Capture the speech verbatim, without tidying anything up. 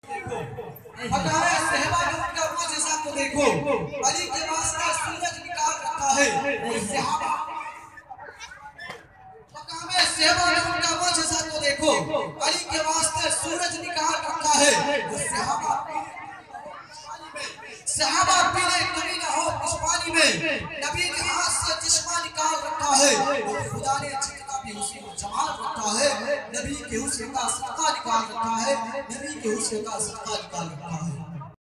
हटाए सहबा का वो जैसा को देखो, अली के वास्ते सूरज निकाल रखा है वो सहाबा। हटाए सहबा का वो जैसा को देखो, अली के वास्ते सूरज निकाल रखा है वो सहाबा। सहाबा पीने नबी ना हो इस पानी में, नबी ने हाथ से चश्मा निकाल रखा है और खुदा ने जितना भी हुस्न और जमाल रखा है, नबी के हुस्न का सदका निकाल रखा है, नबी के हुस्न का सदका निकाल रखा है।